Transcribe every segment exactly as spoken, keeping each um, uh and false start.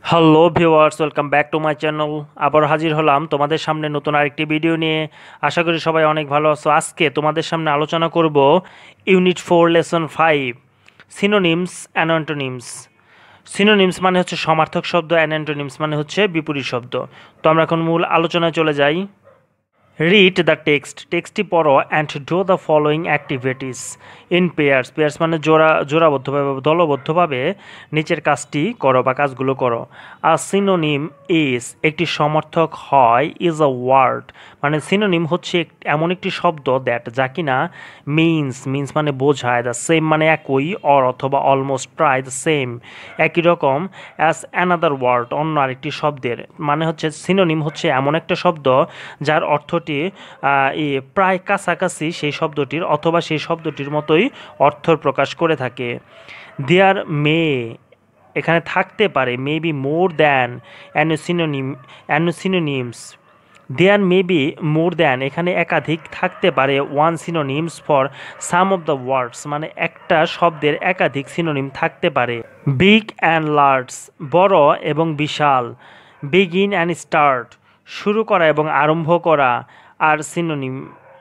Hello viewers, welcome back to my channel. আবার হাজির হলাম তোমাদের সামনে নতুন আরেকটি ভিডিও নিয়ে। আশা করি সবাই অনেক ভালো আছো। আজকে তোমাদের সামনে আলোচনা করব unit four lesson five, synonyms and antonyms. Synonyms মানে হচ্ছে সমার্থক শব্দ, অ্যান্ড অ্যান্টোনিমস মানে হচ্ছে বিপরীত শব্দ। তো আমরা এখন মূল আলোচনায় চলে যাই। রিড দ্য টেক্সট, টেক্সটটি পড়ো, and do the following activities in pairs. Pairs মানে জোড়া জোড়াবদ্ধভাবে দলবদ্ধভাবে নিচের কাজটি করো বা কাজগুলো করো। আ সিনোনিম ইজ, একটি সমর্থক হয়, ইজ আ ওয়ার্ড মানে সিনোনিম হচ্ছে এমন একটি শব্দ দ্যাট যা কিনা মিনস, মিনস মানে বোঝায়, দ্য সেম মানে একই, অর অথবা অলমোস্ট প্রায় দ্য সেম একই রকম, অ্যাজ অ্যানাদার ওয়ার্ড অন্য আরেকটি শব্দের। মানে হচ্ছে সিনোনিম হচ্ছে এমন একটা শব্দ যার অর্থটি প্রায় কাছাকাছি সেই শব্দটির অথবা সেই শব্দটির মতোই অর্থ প্রকাশ করে থাকে। দেয়ার মে, এখানে থাকতে পারে, may be more than an synonym an synonyms. There may be more than, এখানে একাধিক থাকতে পারে, one synonyms for some of the words মানে একটা শব্দের একাধিক সিনোনিম থাকতে পারে। বিগ অ্যান্ড লার্জ, বড় এবং বিশাল। বিগিন অ্যান্ড স্টার্ট, শুরু করা এবং আরম্ভ করা। আর সিনোনিম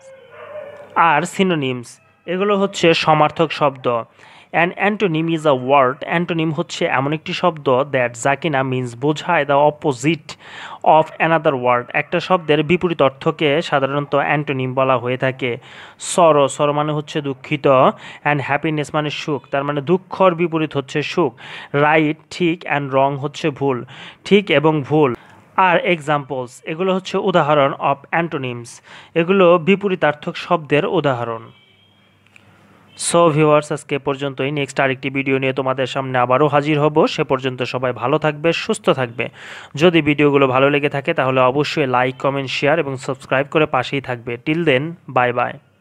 আর সিনোনিমস এগুলো হচ্ছে সমার্থক শব্দ। An antonym is a word, antonym হচ্ছে এমন একটি শব্দ দ্যাট যা কিনা মিনস বোঝায় the opposite of another word, একটা শব্দের বিপরীত অর্থকে সাধারণত অ্যান্টোনিম বলা হয়ে থাকে। সরো, সরো মানে হচ্ছে দুঃখিত, অ্যান্ড হ্যাপিনেস মানে সুখ, তার মানে দুঃখর বিপরীত হচ্ছে সুখ। রাইট, ঠিক, অ্যান্ড রং হচ্ছে ভুল, ঠিক এবং ভুল। আর এক্সাম্পলস, এগুলো হচ্ছে উদাহরণ অফ অ্যান্টোনিমস, এগুলো বিপরীতার্থক শব্দের উদাহরণ। সো ভিউয়ার্স, আজকে পর্যন্তই। নেক্সট আরেকটি ভিডিও নিয়ে তোমাদের সামনে আবারও হাজির হব। সে পর্যন্ত সবাই ভালো থাকবে, সুস্থ থাকবে। যদি ভিডিওগুলো ভালো লেগে থাকে তাহলে অবশ্যই লাইক, কমেন্ট, শেয়ার এবং সাবস্ক্রাইব করে পাশেই থাকবে। Till then, bye by.